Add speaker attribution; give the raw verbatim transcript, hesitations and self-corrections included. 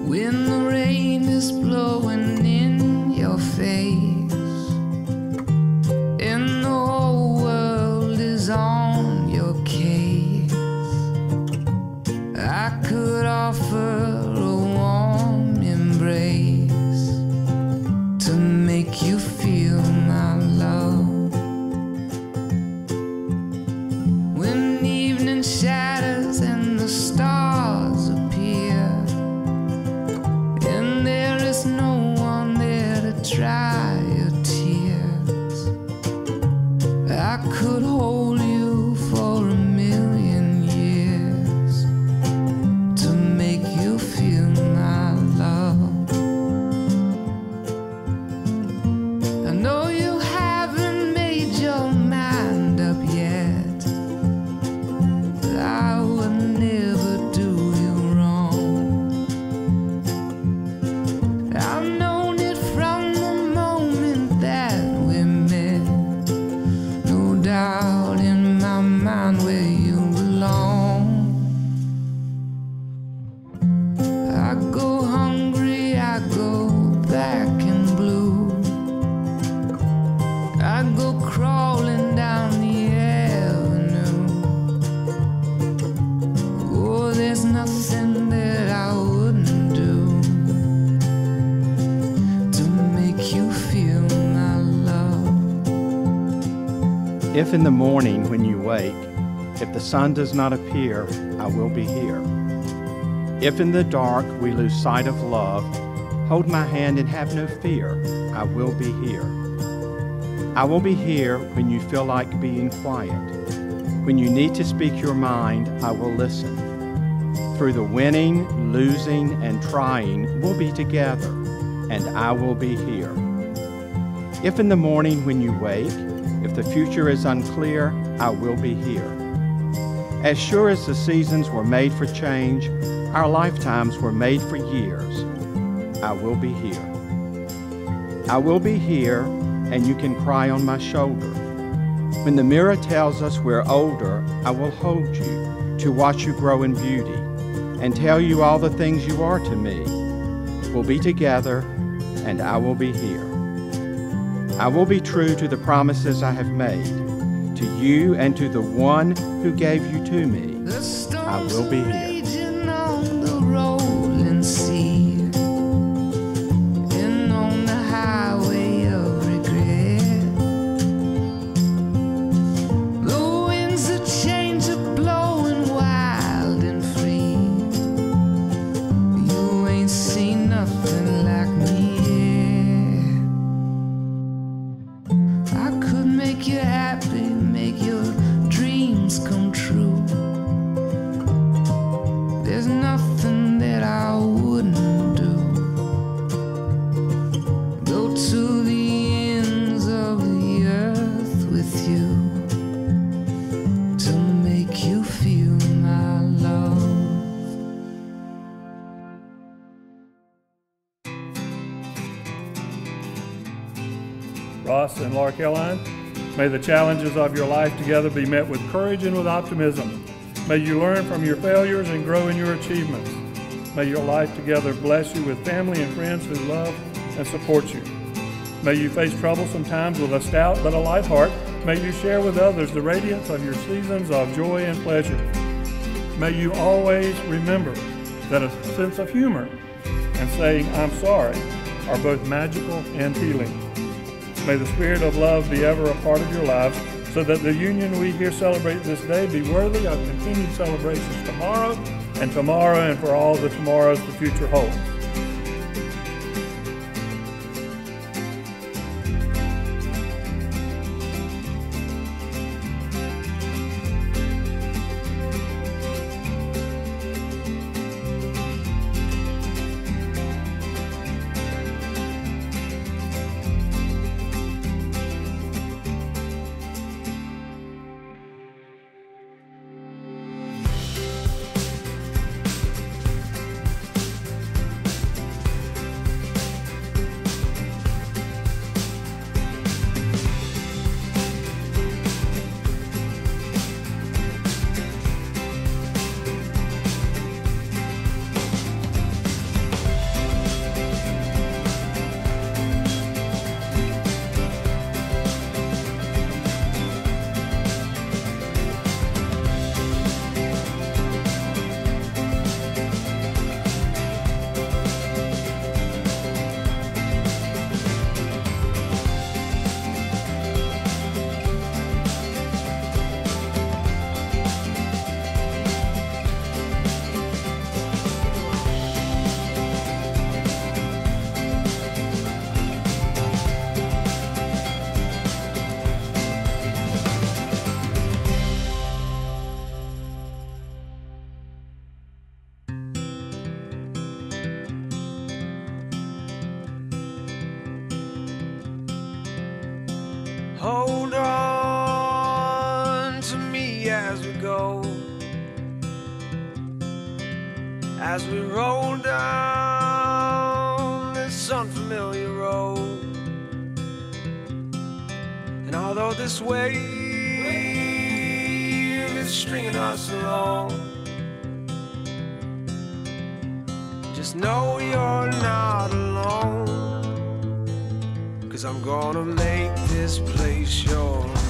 Speaker 1: when the rain is blowing in your face and the whole world is on your case. I could offer a warm embrace to make you feel my love. When evening shatters and the stars appear and there is no one there to dry your tears, I could hold you for a million years to make you feel my love. I know you haven't made your mind up yet, but I would never do you wrong. I've known it from the moment that we met, no doubt in my mind where you belong. I go hungry, I go black and blue, I go crawling down the avenue. Oh, there's nothing that I wouldn't do to make you feel my love.
Speaker 2: If in the morning when you wake, if the sun does not appear, I will be here. If in the dark we lose sight of love, hold my hand and have no fear, I will be here. I will be here when you feel like being quiet. When you need to speak your mind, I will listen. Through the winning, losing, and trying, we'll be together, and I will be here. If in the morning when you wake, if the future is unclear, I will be here. As sure as the seasons were made for change, our lifetimes were made for years, I will be here. I will be here, and you can cry on my shoulder. When the mirror tells us we're older, I will hold you to watch you grow in beauty and tell you all the things you are to me. We'll be together, and I will be here. I will be true to the promises I have made, to you and to the one who gave you to me. I will be here.
Speaker 1: On the rolling sea and on the highway of regret, the winds of change are blowing wild and free. You ain't seen nothing like me yet. I could make you happy, make your dreams come true. There's nothing that I wouldn't do. Go to the ends of the earth with you to make you feel my love.
Speaker 3: Ross and Laura Caroline, may the challenges of your life together be met with courage and with optimism. May you learn from your failures and grow in your achievements. May your life together bless you with family and friends who love and support you. May you face troublesome times with a stout but a light heart. May you share with others the radiance of your seasons of joy and pleasure. May you always remember that a sense of humor and saying, "I'm sorry," are both magical and healing. May the spirit of love be ever a part of your lives, so that the union we here celebrate this day be worthy of continued celebrations tomorrow, and tomorrow and for all the tomorrows the future holds.
Speaker 4: Hold on to me as we go, as we roll down this unfamiliar road. And although this wave is stringing us along, just know you're not alone, 'cause I'm gonna make this place your home.